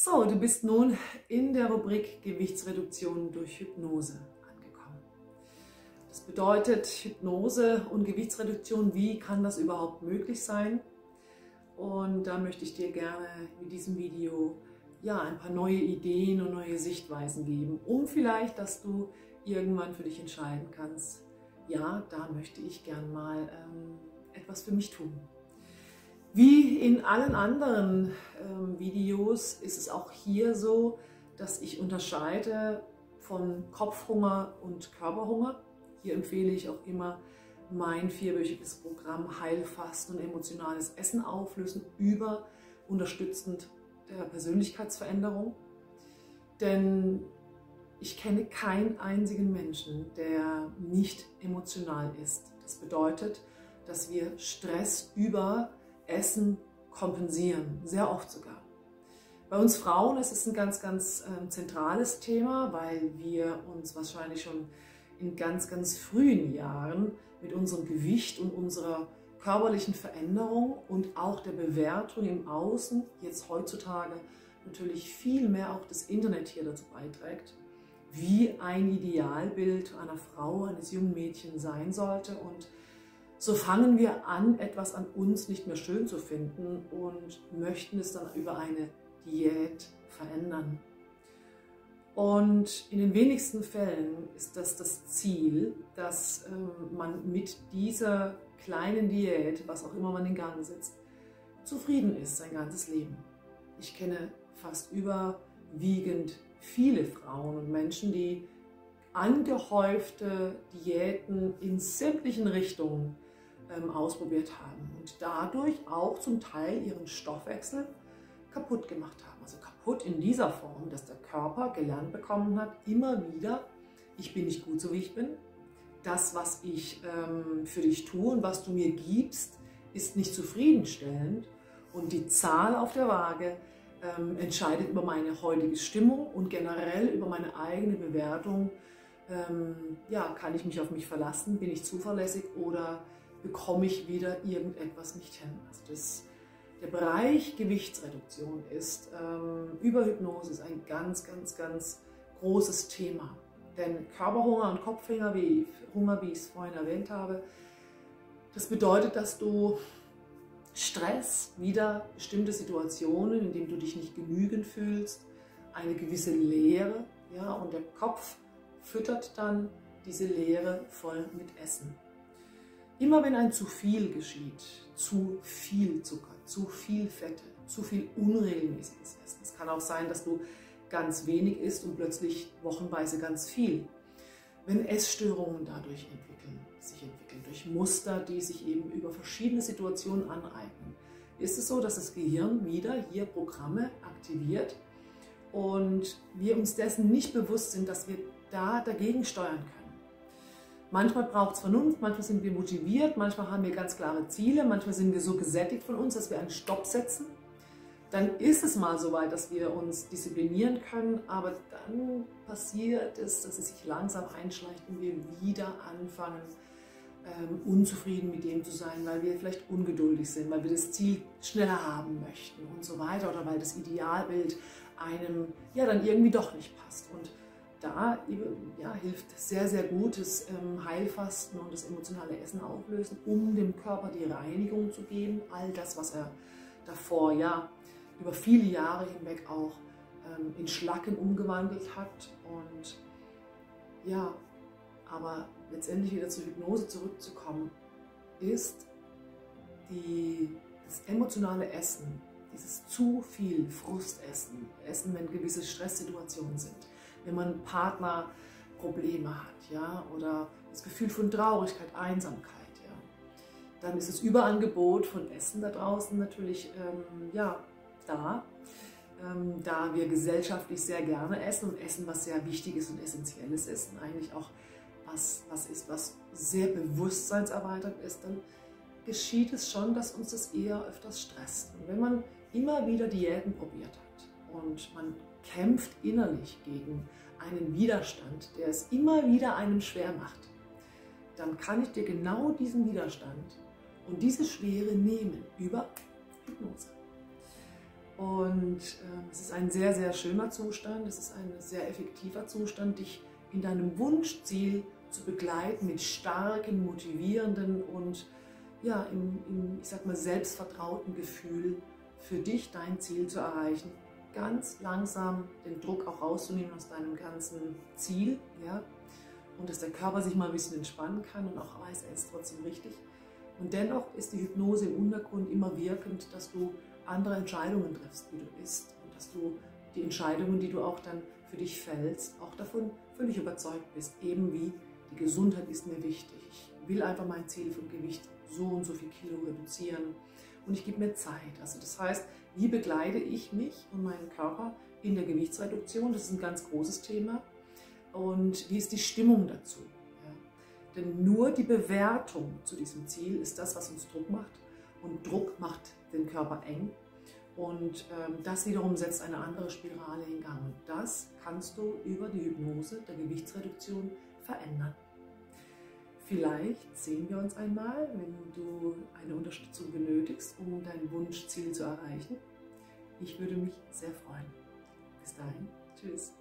So, du bist nun in der Rubrik Gewichtsreduktion durch Hypnose angekommen. Das bedeutet Hypnose und Gewichtsreduktion, wie kann das überhaupt möglich sein? Und da möchte ich dir gerne mit diesem Video ein paar neue Ideen und neue Sichtweisen geben, um vielleicht, dass du irgendwann für dich entscheiden kannst, ja, da möchte ich gern mal etwas für mich tun. Wie in allen anderen Videos ist es auch hier so, dass ich unterscheide von Kopfhunger und Körperhunger. Hier empfehle ich auch immer mein 4-wöchiges Programm Heilfasten und emotionales Essen auflösen über unterstützend der Persönlichkeitsveränderung. Denn ich kenne keinen einzigen Menschen, der nicht emotional ist. Das bedeutet, dass wir Stress über Essen kompensieren, sehr oft sogar. Bei uns Frauen ist es ein ganz zentrales Thema, weil wir uns wahrscheinlich schon in ganz frühen Jahren mit unserem Gewicht und unserer körperlichen Veränderung und auch der Bewertung im Außen, jetzt heutzutage natürlich viel mehr auch das Internet hier dazu beiträgt, wie ein Idealbild einer Frau, eines jungen Mädchens sein sollte. Und so fangen wir an, etwas an uns nicht mehr schön zu finden und möchten es dann über eine Diät verändern. Und in den wenigsten Fällen ist das Ziel, dass man mit dieser kleinen Diät, was auch immer man in Gang setzt, zufrieden ist sein ganzes Leben. Ich kenne fast überwiegend viele Frauen und Menschen, die angehäufte Diäten in sämtlichen Richtungen ausprobiert haben und dadurch auch zum Teil ihren Stoffwechsel kaputt gemacht haben. Also kaputt in dieser Form, dass der Körper gelernt bekommen hat, immer wieder, ich bin nicht gut so wie ich bin, das, was ich für dich tue und was du mir gibst, ist nicht zufriedenstellend und die Zahl auf der Waage entscheidet über meine heutige Stimmung und generell über meine eigene Bewertung. Kann ich mich auf mich verlassen, bin ich zuverlässig oder bekomme ich wieder irgendetwas nicht hin. Also der Bereich Gewichtsreduktion ist über Hypnose ist ein ganz großes Thema. Denn Körperhunger und Kopfhunger, wie ich es vorhin erwähnt habe, das bedeutet, dass du Stress, wieder bestimmte Situationen, in denen du dich nicht genügend fühlst, eine gewisse Leere, und der Kopf füttert dann diese Leere voll mit Essen. Immer wenn ein zu viel geschieht, zu viel Zucker, zu viel Fette, zu viel unregelmäßiges Essen. Es kann auch sein, dass du ganz wenig isst und plötzlich wochenweise ganz viel. Wenn Essstörungen dadurch sich entwickeln, durch Muster, die sich eben über verschiedene Situationen aneignen, ist es so, dass das Gehirn wieder hier Programme aktiviert und wir uns dessen nicht bewusst sind, dass wir da dagegen steuern können. Manchmal braucht es Vernunft, manchmal sind wir motiviert, manchmal haben wir ganz klare Ziele, manchmal sind wir so gesättigt von uns, dass wir einen Stopp setzen. Dann ist es mal so weit, dass wir uns disziplinieren können, aber dann passiert es, dass es sich langsam einschleicht und wir wieder anfangen, unzufrieden mit dem zu sein, weil wir vielleicht ungeduldig sind, weil wir das Ziel schneller haben möchten und so weiter oder weil das Idealbild einem dann irgendwie doch nicht passt. Und da hilft sehr gut das Heilfasten und das emotionale Essen auflösen, um dem Körper die Reinigung zu geben, all das, was er davor über viele Jahre hinweg auch in Schlacken umgewandelt hat. Und aber letztendlich wieder zur Hypnose zurückzukommen, ist das emotionale Essen, dieses zu viel Frustessen, Essen, wenn gewisse Stresssituationen sind, wenn man Partnerprobleme hat, oder das Gefühl von Traurigkeit, Einsamkeit, dann ist das Überangebot von Essen da draußen natürlich da wir gesellschaftlich sehr gerne essen und essen, was sehr Wichtiges und Essentielles ist und eigentlich auch was sehr bewusstseinserweitert ist, dann geschieht es schon, dass uns das eher öfters stresst. Und wenn man immer wieder Diäten probiert hat und man kämpft innerlich gegen einen Widerstand, der es immer wieder einem schwer macht, dann kann ich dir genau diesen Widerstand und diese Schwere nehmen über Hypnose. Und es ist ein sehr, sehr schöner Zustand, es ist ein sehr effektiver Zustand, dich in deinem Wunschziel zu begleiten mit starken, motivierenden und ja, ich sag mal, selbstvertrauten Gefühl für dich, dein Ziel zu erreichen. Ganz langsam den Druck auch rauszunehmen aus deinem ganzen Ziel, ja, und dass der Körper sich mal ein bisschen entspannen kann und auch weiß, er ist trotzdem richtig. Und dennoch ist die Hypnose im Untergrund immer wirkend, dass du andere Entscheidungen triffst, wie du bist, und dass du die Entscheidungen, die du auch dann für dich fällst, auch davon völlig überzeugt bist, eben wie die Gesundheit ist mir wichtig. Ich will einfach mein Ziel vom Gewicht so und so viel Kilo reduzieren und ich gebe mir Zeit. Also das heißt, wie begleite ich mich und meinen Körper in der Gewichtsreduktion? Das ist ein ganz großes Thema. Und wie ist die Stimmung dazu? Ja. Denn nur die Bewertung zu diesem Ziel ist das, was uns Druck macht. Und Druck macht den Körper eng. Und das wiederum setzt eine andere Spirale in Gang. Und das kannst du über die Hypnose der Gewichtsreduktion verändern. Vielleicht sehen wir uns einmal, wenn du eine Unterstützung benötigst, um dein Wunschziel zu erreichen. Ich würde mich sehr freuen. Bis dahin, tschüss.